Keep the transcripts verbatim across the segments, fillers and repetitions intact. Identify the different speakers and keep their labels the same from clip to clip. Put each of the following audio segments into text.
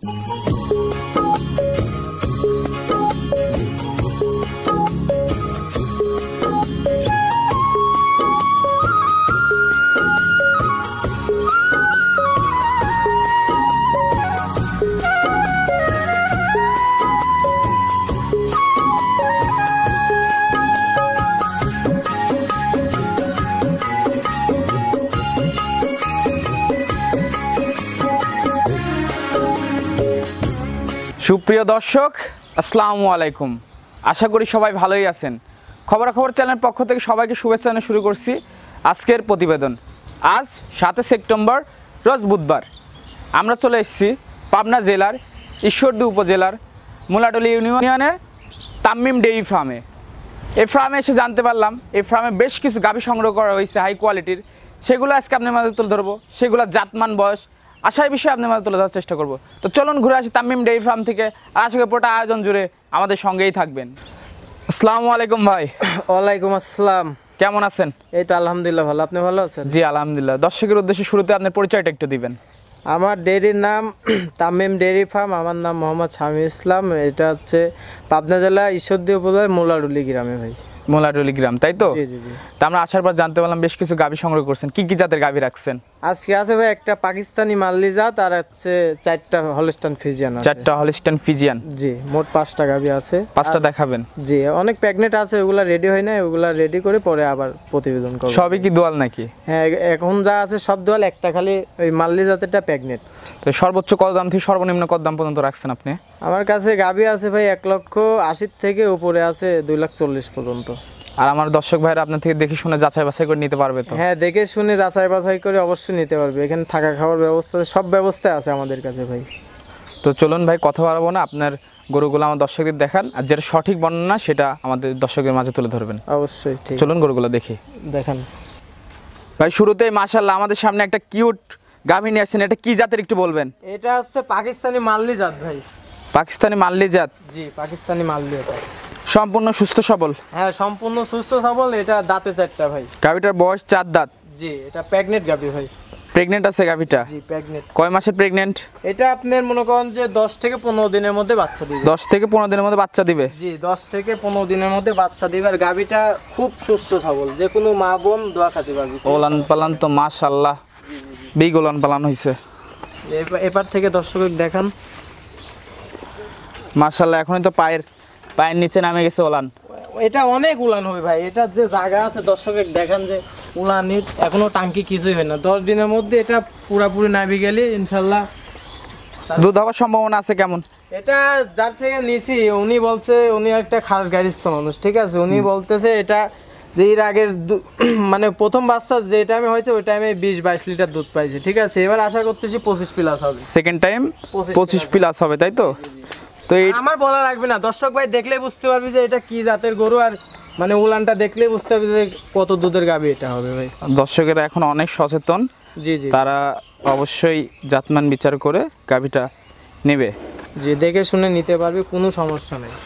Speaker 1: সুপ্রিয় দর্শক আসসালামু আলাইকুম, আশা করি সবাই ভালোই আছেন। খবরাখবর চ্যানেলের পক্ষ থেকে সবাইকে শুভেচ্ছা জানিয়ে শুরু করছি আজকের প্রতিবেদন। আজ সাতই সেপ্টেম্বর রোজ বুধবার আমরা চলে এসেছি পাবনা জেলার ঈশ্বরদী উপজেলার মুলাডলি ইউনিয়নে তাম্মিম ডেইরি ফার্মে। এই ফার্মে এসে জানতে পারলাম এই ফার্মে বেশ কিছু গাভী সংগ্রহ করা হয়েছে হাই কোয়ালিটির, সেগুলো আজকে আপনার মাঝে তুলে ধরবো। সেগুলো জাতমান বয়স আশার বিষয়ে আপনার মাঝে তুলে ধরার চেষ্টা করবো। তো চলুন ঘুরে আসি তাম্মিম ডেইরি ফার্ম থেকে, আর আশা করি পুরোটা আয়োজন জুড়ে আমাদের সঙ্গেই থাকবেন। আসসালামু আলাইকুম ভাই।
Speaker 2: ওয়ালাইকুম আসসালাম,
Speaker 1: কেমন আছেন?
Speaker 2: এই তো আলহামদুলিল্লাহ ভালো, আপনি ভালো আছেন?
Speaker 1: জি আলহামদুলিল্লাহ। দর্শকের উদ্দেশ্যে শুরুতে আপনার পরিচয়টা একটু দিবেন।
Speaker 2: আমার ডেইরির নাম তাম্মিম ডেইরি ফার্ম, আমার নাম মোহাম্মদ শামী ইসলাম। এটা হচ্ছে পাবনা জেলা ঈশ্বরদী উপজেলার মুলাডুলি গ্রামে ভাই।
Speaker 1: মুলাডুলি গ্রাম, তাই তো?
Speaker 2: জি জি জি।
Speaker 1: তা আমরা আসার পর জানতে পারলাম বেশ কিছু গাভী সংগ্রহ করছেন। কি কি জাতের গাভী রাখছেন?
Speaker 2: আজকে আছে ভাই একটা পাকিস্তানি মাল্লি জাত আর হচ্ছে চারটা হলস্টাইন ফ্রিজিয়ান আছে।
Speaker 1: চারটা হলস্টাইন ফ্রিজিয়ান?
Speaker 2: জি, মোট পাঁচটা গাভী আছে।
Speaker 1: পাঁচটা দেখাবেন?
Speaker 2: জি, অনেক প্রেগনেন্ট আছে, ওগুলা রেডি হয় না, ওগুলা রেডি করে পরে আবার প্রতিবেদন করব।
Speaker 1: সবই কি দোয়াল নাকি?
Speaker 2: হ্যাঁ, এখন যা আছে সব দোয়াল, একটা খালি ওই মাল্লি জাতেরটা প্রেগনেন্ট।
Speaker 1: তো সর্বোচ্চ কত দাম থেকে সর্বনিম্ন কত দাম পর্যন্ত রাখছেন আপনি?
Speaker 2: আমার কাছে গাভী আছে ভাই এক লক্ষ আশির থেকে উপরে আছে দুই লাখ চল্লিশ পর্যন্ত।
Speaker 1: আর আমার দর্শক ভাইরা আপনার থেকে দেখে শুনে যাচাই বাছাই করে নিতে পারবে তো?
Speaker 2: হ্যাঁ, দেখে শুনে যাচাই বাছাই করে অবশ্যই নিতে পারবে। এখানে থাকা খাওয়ার ব্যবস্থা, সব ব্যবস্থা আছে আমাদের কাছে ভাই।
Speaker 1: তো চলুন ভাই, কথা বাড়াবো না, আপনার গরুগুলো আমার দর্শকদের দেখান, আর যেটা সঠিক বর্ণনা সেটা আমাদের দর্শকের মাঝে তুলে ধরবেন।
Speaker 2: অবশ্যই, ঠিক।
Speaker 1: চলুন গরুগুলো দেখি।
Speaker 2: দেখান
Speaker 1: ভাই। শুরুতেই মাশাআল্লাহ আমাদের সামনে একটা কিউট গাভী নিয়ে আসছেন, এটা কি জাতের একটু বলবেন?
Speaker 2: এটা হচ্ছে পাকিস্তানি মাল্লি জাত ভাই।
Speaker 1: পাকিস্তানি মাল্লি জাত?
Speaker 2: জি, পাকিস্তানি মাল্লি। এটা
Speaker 1: সম্পূর্ণ সুস্থ সবল?
Speaker 2: হ্যাঁ, সম্পূর্ণ সুস্থ সবল। এটা দাঁতে চারটা ভাই।
Speaker 1: গাভীটার বয়স চার দাঁত?
Speaker 2: জি, এটা প্রেগনেন্ট গাভী ভাই।
Speaker 1: প্রেগনেন্ট আছে গাভীটা?
Speaker 2: জি, প্রেগনেন্ট।
Speaker 1: কয় মাসের প্রেগনেন্ট?
Speaker 2: এটা আপনার মনে করেন যে দশ থেকে পনেরো দিনের মধ্যে বাচ্চা দিবে।
Speaker 1: দশ থেকে পনেরো দিনের মধ্যে বাচ্চা দিবে?
Speaker 2: জি, দশ থেকে পনেরো দিনের মধ্যে বাচ্চা দিবে। আর গাভীটা খুব সুস্থ সবল, যে কোনো মা বোন দোয়া খাতে পারবে।
Speaker 1: ওলান পালান তো মাশাআল্লাহ বিগ ওলান পালান হয়েছে।
Speaker 2: এবার থেকে দর্শক দেখান।
Speaker 1: মাশাআল্লাহ এখনই তো পায়ের পায়ের নিচে নামে গেছে ওলান।
Speaker 2: এটা অনেক উলান হবে ভাই। এটা যে জায়গা আছে দর্শক দেখান যে উলানির এখনো টাঙ্কি কিছুই হয় না। দশ দিনের মধ্যে এটা পুরাপুরি নাবি গেলে ইনশাল্লাহ
Speaker 1: দুধ হওয়ার সম্ভাবনা আছে কেমন?
Speaker 2: এটা যার থেকে নিছি উনি বলছে, উনি একটা খাস গাড়িস্থ মানুষ, ঠিক আছে। উনি বলতেছে এটা যে এর আগের মানে প্রথম বাচ্চা যে টাইমে হয়েছে ওই টাইমে বিশ বাইশ লিটার দুধ পাইছে, ঠিক আছে। এবার আশা করতেছি পঁচিশ প্লাস হবে।
Speaker 1: সেকেন্ড টাইম পঁচিশ প্লাস হবে, তাই তো? তো
Speaker 2: আমার বলা লাগবে না, দর্শক ভাই দেখলেই বুঝতে পারবি যে এটা কি জাতের গরু, আর মানে উলানটা দেখলেই বুঝতে পারবি যে কত দুধের গাভী এটা হবে ভাই।
Speaker 1: দর্শকেরা এখন অনেক সচেতন,
Speaker 2: জি জি,
Speaker 1: তারা অবশ্যই জাতমান বিচার করে গাভীটা নেবে।
Speaker 2: জি, দেখে শুনে নিতে পারবে, কোনো সমস্যা নেই।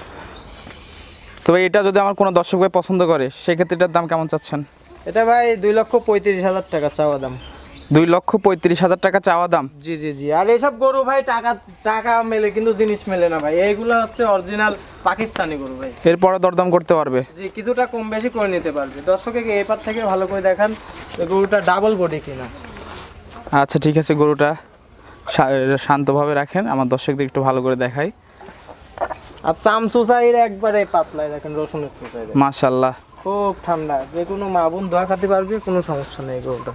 Speaker 1: তবে এটা যদি আমার কোনো দর্শক ভাই পছন্দ করে সেক্ষেত্রে এটার দাম কেমন চাচ্ছেন?
Speaker 2: এটা ভাই দুই লক্ষ পঁয়ত্রিশ হাজার টাকা চাওয়া দাম।
Speaker 1: দুই লক্ষ পঁয়ত্রিশ হাজার টাকা চাওয়া দাম?
Speaker 2: জি জি জি। আর এইসব গরু ভাই টাকা টাকা মেলে কিন্তু জিনিস মেলে না ভাই। এইগুলো হচ্ছে অরিজিনাল পাকিস্তানি গরু ভাই।
Speaker 1: এরপরে দরদাম করতে পারবে?
Speaker 2: জি, কিছুটা কম বেশি করে নিতে পারবে। দর্শককে এপার থেকে ভালো করে দেখান গরুটা ডাবল বডি কিনা।
Speaker 1: আচ্ছা ঠিক আছে, গরুটা শান্তভাবে রাখেন, আমার দর্শকদের একটু ভালো করে দেখাই।
Speaker 2: আর চামচুচাইর একবারে পাতলায় দেখেন, রসুনের চুচাই
Speaker 1: মাশাআল্লাহ
Speaker 2: খুব ঠান্ডা, যে কোনো মা বোন দোয়া খাতে পারবে, কোনো সমস্যা নেই গরুটা।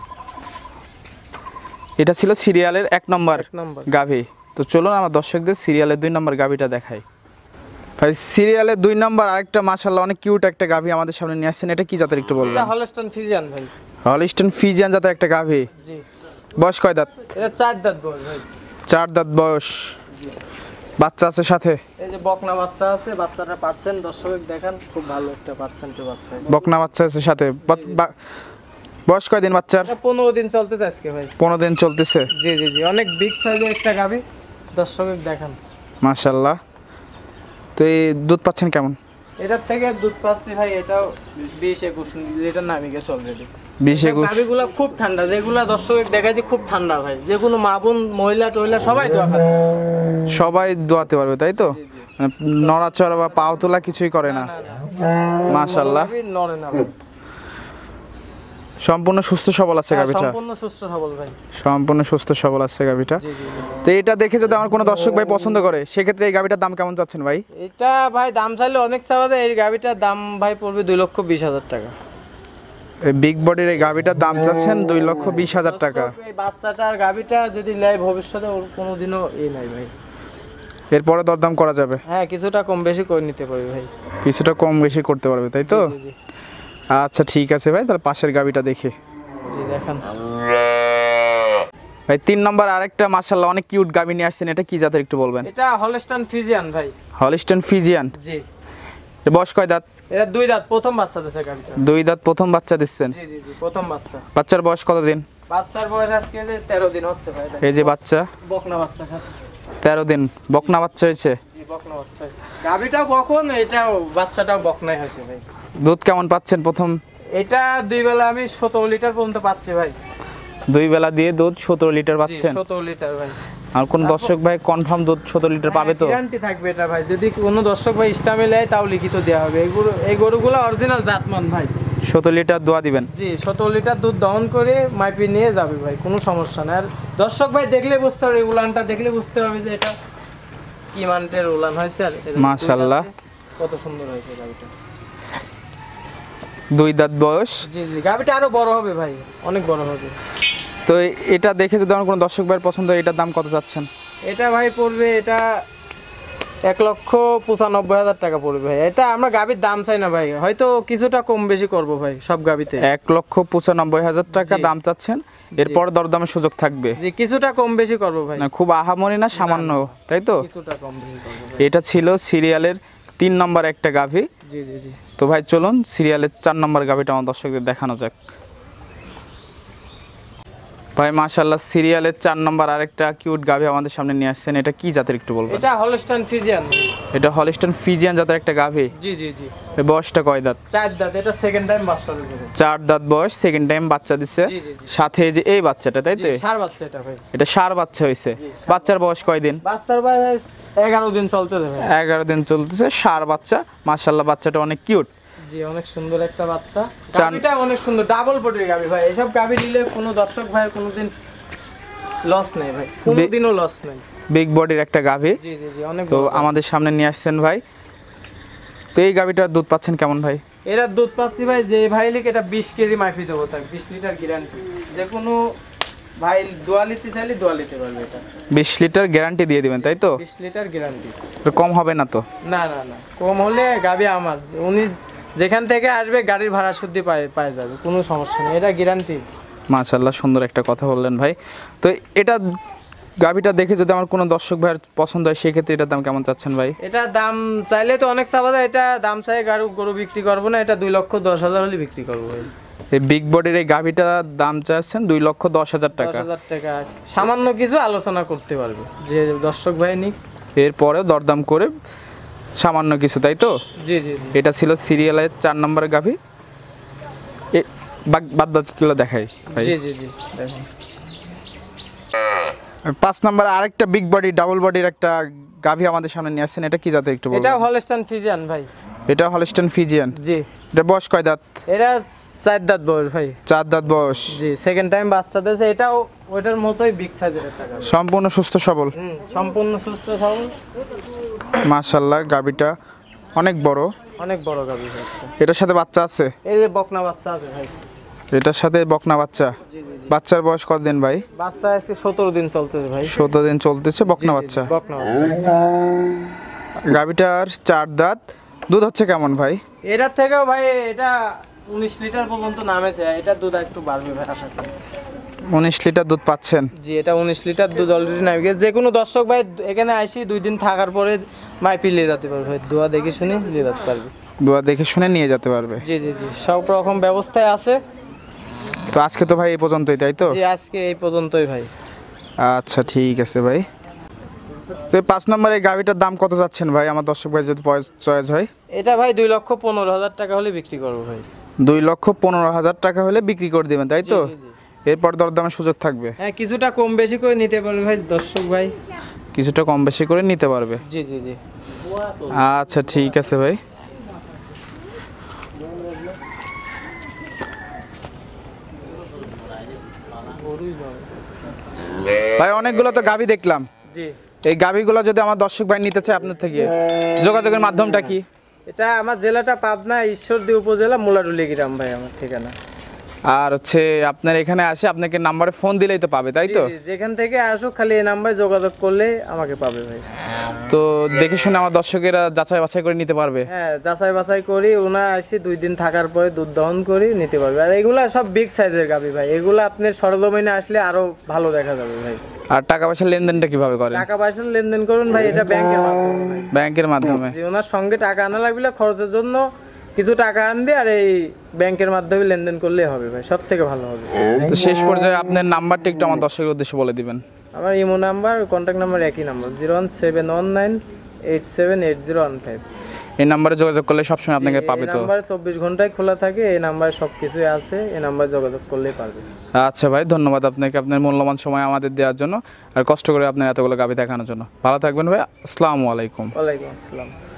Speaker 1: এটা ছিল সিরিয়ালের এক নম্বর গাভী। তো চলুন আমার দর্শকদের সিরিয়ালের দুই নম্বর গাভীটা দেখাই। ভাই সিরিয়ালের দুই নম্বর আরেকটা মাশাআল্লাহ অনেক কিউট একটা গাভী আমাদের সামনে নিয়ে আসছেন, এটা কি জাতের একটু বলবেন?
Speaker 2: এটা হলস্টাইন ফ্রিজিয়ান ভাই।
Speaker 1: হলস্টাইন ফ্রিজিয়ান জাতের একটা গাভী?
Speaker 2: জি।
Speaker 1: বয়স কয় দাঁত?
Speaker 2: এটা চার দাঁত বয়স ভাই।
Speaker 1: চার দাঁত বয়স। বাচ্চা আছে সাথে?
Speaker 2: এই যে বকনা বাচ্চা আছে, বাচ্চাটা পার্সেন্ট দর্শক দেখান, খুব ভালো একটা পার্সেন্টের বাচ্চা।
Speaker 1: বকনা বাচ্চা আছে সাথে। বয়স কয় দিন বাচ্চার?
Speaker 2: পনেরো দিন চলতেছে আজকে ভাই।
Speaker 1: পনেরো দিন চলতেছে?
Speaker 2: জি জি জি, অনেক বিগ সাইজের একটা গাভী, দর্শক দেখান
Speaker 1: মাশাআল্লাহ। তো এই দুধ পাচ্ছেন কেমন?
Speaker 2: এটার থেকে দুধ পাচ্ছি ভাই, এটাও বিশ একুশ লিটার নামে গেছে অলরেডি।
Speaker 1: বিশ একুশ
Speaker 2: গাবিগুলো খুব ঠান্ডা, যেগুলা দর্শক দেখাচ্ছি খুব ঠান্ডা ভাই, যে কোনো মা বোন মহিলা টহিলা সবাই দোয়া খাবে,
Speaker 1: সবাই দোয়াতে পারবে তাই তো? মানে নড়াচড়া বা পাও তোলা কিছুই করে না, মাশাআল্লাহ।
Speaker 2: নড়ে না ভাই,
Speaker 1: সম্পূর্ণ সুস্থ সবল আছে গাবিটা,
Speaker 2: সম্পূর্ণ সুস্থ সবল ভাই,
Speaker 1: সম্পূর্ণ সুস্থ সবল আছে গাবিটা।
Speaker 2: জি জি।
Speaker 1: তো এটা দেখে যদি আমার কোনো দর্শক ভাই পছন্দ করে, সেক্ষেত্রে এই গাবিটার দাম কেমন চাচ্ছেন ভাই?
Speaker 2: এটা ভাই দাম চাইলে অনেক চাওয়া যায়, এই গাবিটার দাম ভাই পড়বে দুই লক্ষ বিশ হাজার টাকা।
Speaker 1: এই বিগ বডির এই গাবিটার দাম চাচ্ছেন দুই লক্ষ বিশ হাজার টাকা।
Speaker 2: এই বাচ্চাটার গাবিটা যদি নেয় ভবিষ্যতে ওর কোনোদিনও এই নাই ভাই,
Speaker 1: এরপরে দরদাম করা যাবে?
Speaker 2: হ্যাঁ কিছুটা কম বেশি করে নিতে পারবে ভাই,
Speaker 1: কিছুটা কম বেশি করতে পারবে তাই তো?
Speaker 2: জি জি।
Speaker 1: আচ্ছা ঠিক আছে ভাই, তাহলে পাশের গাবিটা দেখি।
Speaker 2: জি দেখান
Speaker 1: ভাই তিন নম্বর আরেকটা মাশাআল্লাহ অনেক কিউট গাবি নিয়ে আসছেন, এটা কি জাতের একটু বলবেন?
Speaker 2: এটা হলস্টাইন ফ্রিজিয়ান ভাই।
Speaker 1: হলিস্টাইন ফ্রিজিয়ান,
Speaker 2: জি।
Speaker 1: এর বয়স কয় দাঁত?
Speaker 2: এটা দুই দাঁত, প্রথম বাচ্চা দিছে গাবিটা।
Speaker 1: দুই দাঁত প্রথম বাচ্চা দিচ্ছেন?
Speaker 2: জি জি জি, প্রথম বাচ্চা।
Speaker 1: বাচ্চার বয়স কত দিন?
Speaker 2: বাচ্চার বয়স আজকে যে তেরো দিন হচ্ছে ভাই।
Speaker 1: এই যে বাচ্চা
Speaker 2: বকনা বাচ্চা সাথে।
Speaker 1: তেরো দিন বকনা বাচ্চা হয়েছে?
Speaker 2: জি বকনা বাচ্চা। গাবিটাও বকন, এটাও বাচ্চাটাও বকনাই হয়েছে ভাই।
Speaker 1: দুধ কেমন পাচ্ছেন প্রথম?
Speaker 2: এটা দুই বেলা আমি সতেরো লিটার পর্যন্ত পাচ্ছি ভাই।
Speaker 1: দুই বেলা দিয়ে দুধ সতেরো লিটার পাচ্ছেন?
Speaker 2: সতেরো লিটার ভাই।
Speaker 1: আর কোন দর্শক ভাই কনফার্ম দুধ সতেরো লিটার পাবে তো?
Speaker 2: গ্যারান্টি থাকবে এটা ভাই, যদি কোনো দর্শক ভাই ইস্টামে নেয় তাও লিখিত দেওয়া হবে। এই গরু এই গরুগুলো অরিজিনাল জাতমান ভাই।
Speaker 1: সতেরো লিটার দোয়া দিবেন?
Speaker 2: জি সতেরো লিটার দুধ দহন করে মাইপি নিয়ে যাবে ভাই, কোনো সমস্যা না। আর দর্শক ভাই দেখলে বুঝতে পারবে, উলানটা দেখলে বুঝতে পারবে যে এটা কি মানের উলান হয়েছে। আর
Speaker 1: মাশাআল্লাহ
Speaker 2: কত সুন্দর হয়েছে গাবিটা।
Speaker 1: দুই দাঁত বয়স।
Speaker 2: জি জি, গাবিটা আরো বড় হবে ভাই, অনেক বড় হবে।
Speaker 1: তো এটা দেখে যদি আমার কোনো দর্শক ভাইয়ের পছন্দ হয়, এটার দাম কত চাচ্ছেন?
Speaker 2: এটা ভাই পড়বে এটা এক লক্ষ পঁচানব্বই হাজার টাকা পড়বে ভাই। এটা আমরা গাবির দাম চাই না ভাই, হয়তো কিছুটা কম বেশি করবো ভাই সব গাবিতে।
Speaker 1: এক লক্ষ পঁচানব্বই হাজার টাকা দাম চাচ্ছেন, এরপর দরদামের সুযোগ থাকবে?
Speaker 2: জি কিছুটা কম বেশি করবো ভাই,
Speaker 1: না খুব আহামরি না, সামান্য তাই তো?
Speaker 2: কিছুটা কম বেশি করবো ভাই।
Speaker 1: এটা ছিল সিরিয়ালের তিন নম্বর একটা গাভি।
Speaker 2: জি জি জি।
Speaker 1: তো ভাই চলুন সিরিয়ালের চার নম্বর গাভিটা আমার দর্শকদের দেখানো যাক। ভাই মাশাআল্লাহ সিরিয়ালের চার নম্বর আরেকটা কিউট গাভি আমাদের সামনে নিয়ে আসছেন, এটা কি জাতের একটু বলবেন?
Speaker 2: এটা হলস্টাইন ফ্রিজিয়ান।
Speaker 1: এটা হলিস্টাইন ফ্রিজিয়ান জাতের একটা গাভি?
Speaker 2: জি জি জি।
Speaker 1: এর বয়সটা কয় দাঁত?
Speaker 2: চার দাঁত, এটা সেকেন্ড টাইম বাচ্চা দিছে।
Speaker 1: চার দাঁত বয়স, সেকেন্ড টাইম বাচ্চা দিচ্ছে।
Speaker 2: জি জি জি।
Speaker 1: সাথে এই যে এই বাচ্চাটা তাই তো?
Speaker 2: জি ষাঁড় বাচ্চা এটা ভাই।
Speaker 1: এটা ষাঁড় বাচ্চা হয়েছে। বাচ্চার বয়স কয় দিন?
Speaker 2: বাচ্চার বয়স এগারো দিন চলতেছে ভাই।
Speaker 1: এগারো দিন চলতেছে, ষাঁড় বাচ্চা। মাশাআল্লাহ বাচ্চাটা অনেক কিউট।
Speaker 2: জি অনেক সুন্দর একটা বাচ্চা, গাবিটা অনেক সুন্দর, ডাবল বডির গাবি ভাই। এসব গাবি নিলে কোনো দর্শক ভাই কোনোদিন লস নেই ভাই, কোনোদিনও লস নেই।
Speaker 1: বিগ বডির একটা গাভি।
Speaker 2: জি জি জি অনেক।
Speaker 1: তো আমাদের সামনে নিয়ে আসছেন ভাই, তো এই গাভিটার দুধ পাচ্ছেন কেমন ভাই?
Speaker 2: এরা দুধ পাচ্ছি ভাই, যে ভাই লিখ এটা বিশ কেজি মাইফি দেবো, তার বিশ লিটার গ্যারান্টি। যে কোনো ভাই দোয়া নিতে চাইলে দোয়া নিতে পারবে। এটা
Speaker 1: বিশ লিটার গ্যারান্টি দিয়ে দিবেন তাই তো?
Speaker 2: বিশ লিটার গ্যারান্টি।
Speaker 1: কম হবে না তো?
Speaker 2: না না না, কম হলে গাবি আমার, উনি যেখান থেকে আসবে গাড়ির ভাড়া শুদ্ধি পায় পায় যাবে, কোনো সমস্যা নেই, এটা গ্যারান্টি।
Speaker 1: মাশাআল্লাহ সুন্দর একটা কথা বললেন ভাই। তো এটা গাভিটা দেখে যদি আমার কোনো দর্শক ভাইয়ের পছন্দ হয়, সেক্ষেত্রে এটার দাম কেমন চাচ্ছেন ভাই?
Speaker 2: এটা দাম চাইলে তো অনেক চাওয়া যায়, এটা দাম চাই গরু গরু বিক্রি করবো না, এটা দুই লক্ষ দশ হাজার হলে বিক্রি করবো ভাই।
Speaker 1: এই বিগ বডির এই গাভিটার দাম চাচ্ছেন দুই লক্ষ দশ হাজার
Speaker 2: দশ
Speaker 1: টাকা।
Speaker 2: হাজার টাকা সামান্য কিছু আলোচনা করতে পারবে, যে দর্শক ভাই নিক।
Speaker 1: এরপরেও দরদাম করে সামান্য কিছু তাই তো?
Speaker 2: জি জি জি।
Speaker 1: এটা ছিল সিরিয়ালের চার নম্বর গাভি। বাদ বাকিগুলো দেখাই ভাই।
Speaker 2: জি জি জি দেখুন।
Speaker 1: পাঁচ নম্বর আরেকটা বিগ বডি ডাবল বডির একটা গাভি আমাদের সামনে নিয়ে আসছেন, এটা কি জাতের একটু বলুন?
Speaker 2: এটা হলস্টাইন ফ্রিজিয়ান ভাই।
Speaker 1: এটা হলিস্টাইন ফ্রিজিয়ান।
Speaker 2: জি।
Speaker 1: এটা বয়স কয় দাঁত?
Speaker 2: এটা চার দাঁত বয়স ভাই।
Speaker 1: চার দাঁত বয়স।
Speaker 2: জি সেকেন্ড টাইম বাচ্চা দিয়েছে, এটাও ওইটার মতোই বিগ সাইজের একটা গাভি।
Speaker 1: সম্পূর্ণ সুস্থ সবল।
Speaker 2: হুম সম্পূর্ণ সুস্থ সবল।
Speaker 1: মাশাআল্লাহ গাভিটা অনেক বড়,
Speaker 2: অনেক বড় গাভি ভাই।
Speaker 1: এটার সাথে বাচ্চা আছে?
Speaker 2: এই যে বকনা বাচ্চা আছে ভাই।
Speaker 1: এটার সাথে বকনা বাচ্চা।
Speaker 2: জি জি জি।
Speaker 1: বাচ্চার বয়স কত দিন ভাই?
Speaker 2: বাচ্চা আছে সতেরো দিন চলতেছে ভাই।
Speaker 1: সতেরো দিন চলতেছে, বকনা বাচ্চা।
Speaker 2: বকনা বাচ্চা।
Speaker 1: গাভিটার চার দাঁত, দুধ হচ্ছে কেমন ভাই?
Speaker 2: এটার থেকেও ভাই এটা উনিশ লিটার পর্যন্ত নামেছে, এটা দুধ একটু বাড়বে ভাই আশা করি।
Speaker 1: উনিশ লিটার দুধ পাচ্ছেন?
Speaker 2: জি এটা উনিশ লিটার দুধ অলরেডি নামে গেছে। যে কোনো দর্শক ভাই এখানে আসি দুই দিন থাকার পরে মাইপি নিয়ে যেতে পারবে ভাই, দোয়া দেখে শুনে নিয়ে যেতে পারবে।
Speaker 1: দোয়া দেখে শুনে নিয়ে যেতে পারবে?
Speaker 2: জি জি জি সব রকম ব্যবস্থায় আছে।
Speaker 1: তো আজকে তো ভাই এই পর্যন্তই তাই তো?
Speaker 2: জি আজকে এই পর্যন্তই ভাই।
Speaker 1: আচ্ছা ঠিক আছে ভাই। তো এই পাঁচ নম্বর এই গাভিটার দাম কত যাচ্ছেন ভাই, আমার দর্শক ভাই যদি চয়েস হয়?
Speaker 2: এটা ভাই দুই লক্ষ পনেরো হাজার টাকা হলে বিক্রি করবো ভাই।
Speaker 1: দুই লক্ষ পনেরো হাজার টাকা হলে বিক্রি করে দিবেন, তাই তো?
Speaker 2: জি, জি।
Speaker 1: এরপর দরদামের সুযোগ থাকবে?
Speaker 2: হ্যাঁ, কিছুটা কম বেশি করে নিতে পারবে ভাই দর্শক ভাই।
Speaker 1: কিছুটা কম বেশি করে নিতে পারবে?
Speaker 2: জি জি জি।
Speaker 1: আচ্ছা ঠিক আছে ভাই। ভাই অনেকগুলো তো গাভী দেখলাম,
Speaker 2: জি।
Speaker 1: এই গাভীগুলো যদি আমার দর্শক ভাই নিতে চায় আপনার থেকে, যোগাযোগের মাধ্যমটা কি?
Speaker 2: এটা আমার জেলাটা পাবনা, ঈশ্বরদী উপজেলা, মোলাডুলি গ্রাম ভাই আমার ঠিকানা।
Speaker 1: আর হচ্ছে আপনার এখানে আসে আপনাকে নাম্বারে ফোন দিলেই তো পাবে, তাই তো?
Speaker 2: জি, জি, যেখান থেকে আসুক খালি এই নাম্বারে যোগাযোগ করলে আমাকে পাবে ভাই।
Speaker 1: তো দেখে শুনে আমার দর্শকেরা যাচাই বাছাই করে নিতে পারবে?
Speaker 2: হ্যাঁ, যাচাই বাছাই করি, ওনা আসি দুই দিন থাকার পরে দুধ দহন করি, নিতে পারবে। আর এগুলা সব বিগ সাইজের গাভী ভাই, এগুলা আপনি সরজমিনে আসলে আরো ভালো দেখা যাবে ভাই।
Speaker 1: আর টাকা পয়সার লেনদেনটা কিভাবে করেন?
Speaker 2: টাকা পয়সার লেনদেন করুন ভাই, এটা ব্যাংকের মাধ্যমে ভাই।
Speaker 1: ব্যাংকের মাধ্যমে?
Speaker 2: জি, ওনার সঙ্গে টাকা আনা লাগবে না, খরচের জন্য কিছু টাকা আনবে, আর এই ব্যাংকের মাধ্যমে লেনদেন করলেই হবে ভাই, সব থেকে ভালো হবে।
Speaker 1: তো শেষ পর্যায়ে আপনার নাম্বারটা একটু আমার দর্শকের উদ্দেশ্যে বলে দিবেন।
Speaker 2: আমার ইমো নাম্বার, কন্ট্যাক্ট নাম্বার একই number, zero one seven one nine eight seven eight zero one five.
Speaker 1: এই নাম্বারে যোগাযোগ করলে সবসময় আপনাকে পাবে তো?
Speaker 2: নাম্বার চব্বিশ ঘন্টায় খোলা থাকে, এই নাম্বারে সব কিছুই আছে, এই নাম্বারে যোগাযোগ করলেই পারবে।
Speaker 1: আচ্ছা ভাই, ধন্যবাদ আপনাকে আপনার মূল্যবান সময় আমাদের দেওয়ার জন্য আর কষ্ট করে আপনার এতগুলো গাভী দেখানোর জন্য। ভালো থাকবেন ভাই, আসসালামু আলাইকুম।
Speaker 2: ওয়ালাইকুম আসসালাম।